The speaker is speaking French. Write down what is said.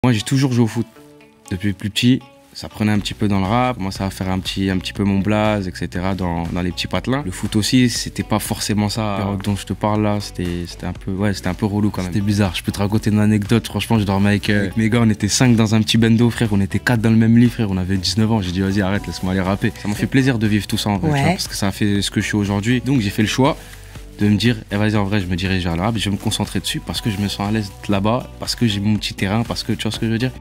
Moi, j'ai toujours joué au foot. Depuis plus petit, ça prenait un petit peu dans le rap. Moi, ça va faire un petit peu mon blaze, etc. dans les petits patelins. Le foot aussi, c'était pas forcément ça. La période dont je te parle là, c'était un peu relou quand même. C'était bizarre. Je peux te raconter une anecdote. Franchement, je dormais avec mes gars. On était 5 dans un petit bendo, frère. On était 4 dans le même lit, frère. On avait 19 ans. J'ai dit, vas-y, arrête, laisse-moi aller rapper. Ça m'a fait plaisir de vivre tout ça en vrai, tu vois, parce que ça a fait ce que je suis aujourd'hui. Donc, j'ai fait le choix de me dire, vas-y, en vrai, je me dirige vers le rap, je vais me concentrer dessus parce que je me sens à l'aise là-bas, parce que j'ai mon petit terrain, parce que tu vois ce que je veux dire.